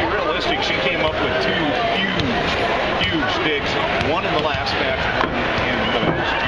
be realistic, she came up with two huge sticks. One in the last match, one in the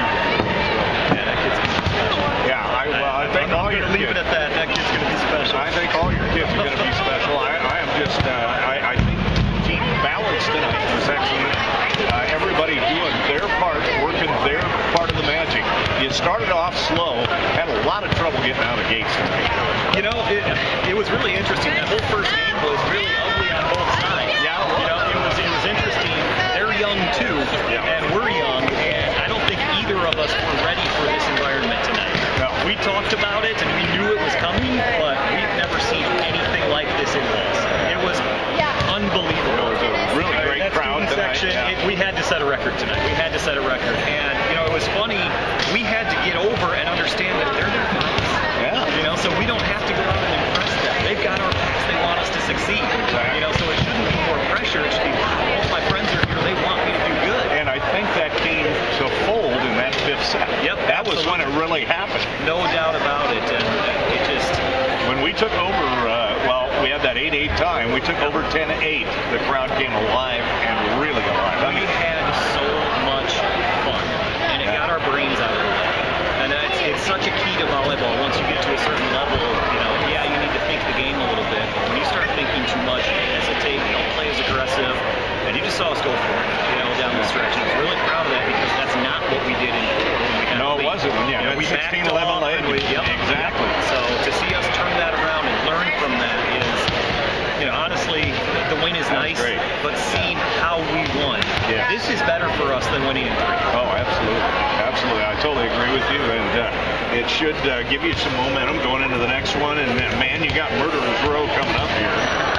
I think all your leave it at that. That kid's going to be special. I think all your kids are going to be special. I am just, I think the team balance tonight was excellent. Everybody doing their part, working their part of the magic. You started off slow, had a lot of trouble getting out of gates tonight. You know, it was really interesting. That whole first game was really ugly on both sides. Yeah, you know, it was interesting. They're young too, and we're young, and I don't think either of us were ready for this environment tonight. No. We talked about it, and we knew it was coming, but we've never seen anything like this in this. It was unbelievable. It was a really great crowd tonight. We had to set a record tonight. We had to set a record, and you know, it was funny. We had to get over and understand that they're there for us. Yeah. You know, so we don't have to go out and impress them. They've got our backs. They want us to succeed. Exactly. You know, so it shouldn't be more pressure. It should be, wow, all my friends are here. They want me to do good. And I think that came to fold in that fifth set. Yep. That was when it really happened. No doubt about it. And it just... When we took over, we had that 8-8 time. We took over 10-8. The crowd came alive and really alive. We had so much fun, and it got our brains out of the way. And it's such a key to volleyball. Once you get to a certain level, you know, yeah, you need to think the game a little bit. But when you start thinking too much, you hesitate, you don't play as aggressive, and you just saw us go for it, you know, down the stretch. And I was really proud of that because that's not what we did in Florida. No, it wasn't. Yeah, you know, we 16-11 led. Exactly. So to see us turn that around and learn from that is, you know, honestly, the win is nice, but seeing how we won, this is better for us than winning in 3. Oh, absolutely. Absolutely. I totally agree with you, and it should give you some momentum going into the next one, and man, you got Murderer's Row coming up here.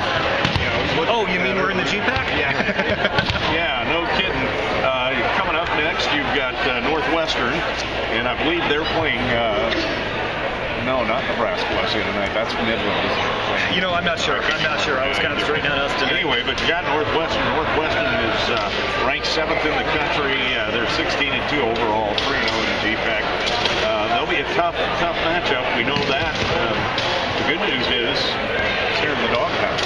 You know, you mean we're in the G-Pack? Yeah. Yeah, no kidding. Coming up next, you've got Northwestern, and I believe they're playing... No, not Nebraska tonight. That's Midland. You know, I'm not sure. I was kind of straightening out us tonight. Anyway, but you got Northwestern. Northwestern is ranked 7th in the country. They're 16-2 overall, 3-0 in the GPAC. They'll be a tough matchup. We know that. The good news is it's here in the doghouse.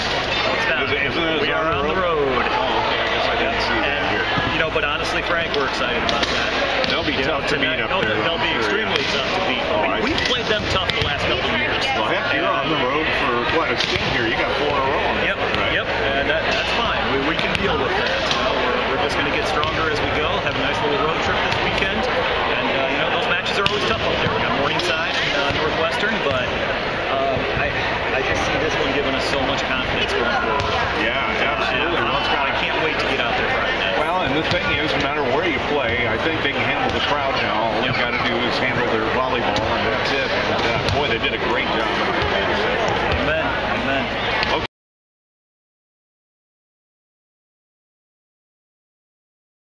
We are on the road. Oh, okay. I guess I didn't see that here. You know, but honestly, Frank, we're excited about that. They'll be tough to beat up there. They'll be extremely tough to beat. We've played them tough the last couple of years. Well, heck, you're on the road for quite a stint here. You got 4 in a row. Yep, and that's fine. We can deal with that. You know, we're just going to get stronger as we go. Have a nice little road trip this weekend, and you know, those matches are always tough up there. We got Morningside and Northwestern, but I just see this one giving us so much confidence going forward. Yeah, absolutely. I can't wait to get out there Friday night. Well, and the thing is, no matter where you play, I think they can handle the crowd now. All you got to do is handle their volleyball, and that's it. And boy, they did a great job. Amen.